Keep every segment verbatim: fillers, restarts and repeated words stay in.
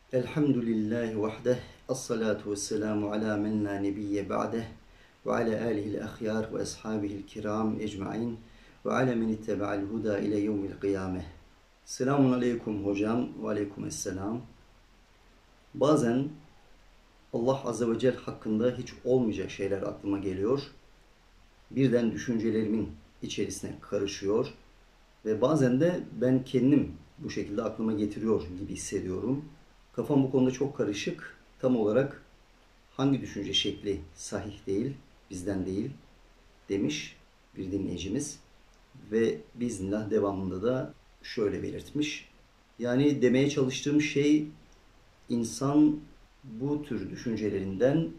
Elhamdülillahi vahdeh. Esselatu vesselamu ala men la nebiyye ba'deh. Ve ala alihil ahyar ve ashabihil kiram ecmain. Ve ala men ittebe'al huda ile yevmil kıyameh. Selamun aleyküm hocam. Ve aleykümesselam. Bazen Allah Azze ve Celle hakkında hiç olmayacak şeyler aklıma geliyor. Birden düşüncelerimin içerisine karışıyor. Ve bazen de ben kendim bu şekilde aklıma getiriyor gibi hissediyorum. Kafam bu konuda çok karışık. Tam olarak hangi düşünce şekli sahih değil, bizden değil demiş bir dinleyicimiz. Ve biiznillah devamında da şöyle belirtmiş. Yani demeye çalıştığım şey, insan bu tür düşüncelerinden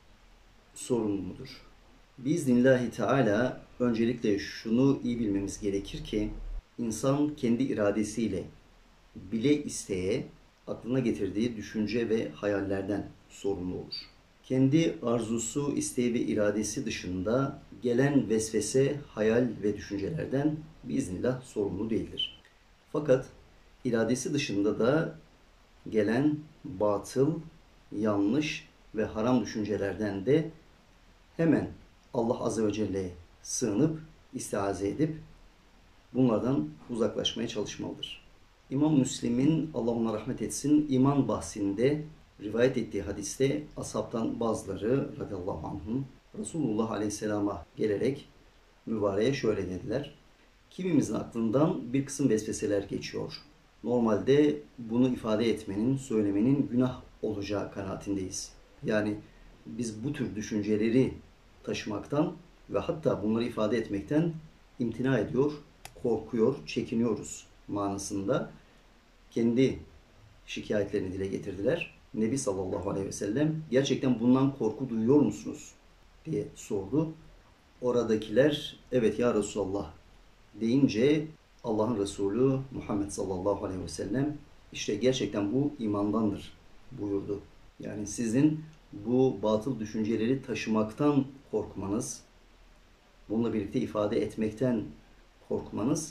sorumlu mudur? Biiznillahü Teala öncelikle şunu iyi bilmemiz gerekir ki insan kendi iradesiyle bile isteye aklına getirdiği düşünce ve hayallerden sorumlu olur. Kendi arzusu, isteği ve iradesi dışında gelen vesvese, hayal ve düşüncelerden biiznillah sorumlu değildir. Fakat iradesi dışında da gelen batıl, yanlış ve haram düşüncelerden de hemen Allah Azze ve Celle'ye sığınıp, istiaze edip bunlardan uzaklaşmaya çalışmalıdır. İmam Müslim'in, Allah ona rahmet etsin, iman bahsinde rivayet ettiği hadiste ashabtan bazıları radıyallahu anhum Resulullah Aleyhisselam'a gelerek mübareğe şöyle dediler. Kimimizin aklından bir kısım vesveseler geçiyor. Normalde bunu ifade etmenin, söylemenin günah olacağı kanaatindeyiz. Yani biz bu tür düşünceleri taşımaktan ve hatta bunları ifade etmekten imtina ediyor, korkuyor, çekiniyoruz manasında kendi şikayetlerini dile getirdiler. Nebi sallallahu aleyhi ve sellem gerçekten bundan korku duyuyor musunuz diye sordu. Oradakiler evet ya Resulallah deyince Allah'ın Resulü Muhammed sallallahu aleyhi ve sellem işte gerçekten bu imandandır buyurdu. Yani sizin bu batıl düşünceleri taşımaktan korkmanız, bununla birlikte ifade etmekten korkmanız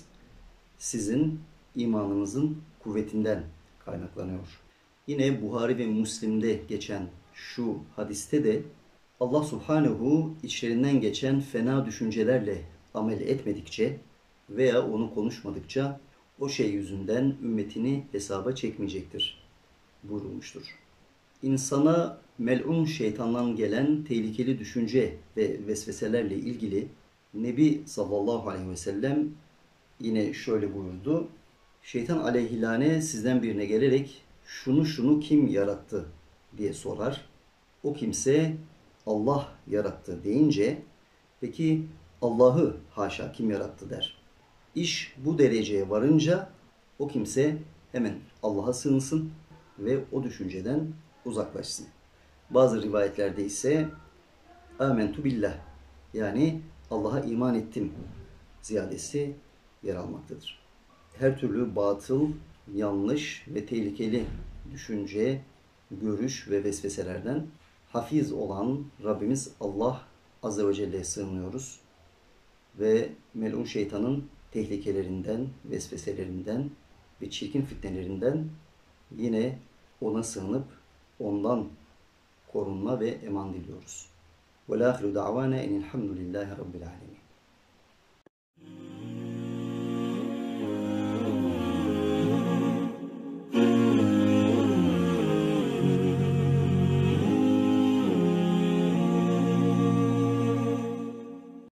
sizin imanınızın kuvvetinden kaynaklanıyor. Yine Buhari ve Müslim'de geçen şu hadiste de Allah Subhanehu içlerinden geçen fena düşüncelerle amel etmedikçe veya onu konuşmadıkça o şey yüzünden ümmetini hesaba çekmeyecektir buyurulmuştur. İnsana mel'un şeytandan gelen tehlikeli düşünce ve vesveselerle ilgili Nebi sallallahu aleyhi ve sellem yine şöyle buyurdu. Şeytan aleyhilâne sizden birine gelerek şunu şunu kim yarattı diye sorar. O kimse Allah yarattı deyince peki Allah'ı haşa kim yarattı der. İş bu dereceye varınca o kimse hemen Allah'a sığınsın ve o düşünceden uzaklaşsın. Bazı rivayetlerde ise amentu billah yani Allah'a iman ettim ziyadesi yer almaktadır. Her türlü batıl, yanlış ve tehlikeli düşünce, görüş ve vesveselerden hafiz olan Rabbimiz Allah Azze ve Celle'ye sığınıyoruz. Ve melun şeytanın tehlikelerinden, vesveselerinden ve çirkin fitnelerinden yine ona sığınıp ondan korunma ve eman diliyoruz. Ve la ahiru da'vana enilhamdülillahi rabbil alemin.